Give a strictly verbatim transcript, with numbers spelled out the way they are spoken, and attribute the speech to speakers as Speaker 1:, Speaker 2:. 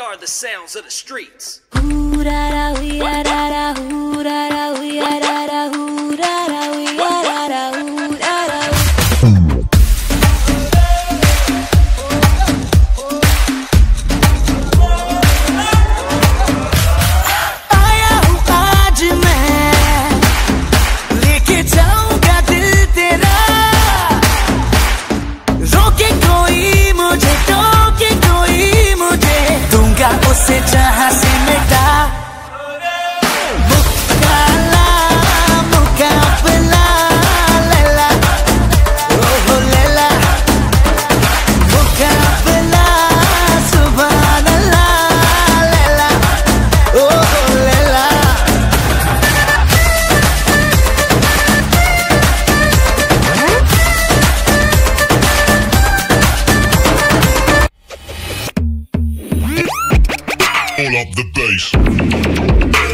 Speaker 1: are the sounds of the streets.
Speaker 2: उसे जहाँ से मिटा मुकाला मुकाबला लैला ओहो लैला मुकाबला सुभान अल्लाह लैला ओहो Laila
Speaker 3: Pull up the bass.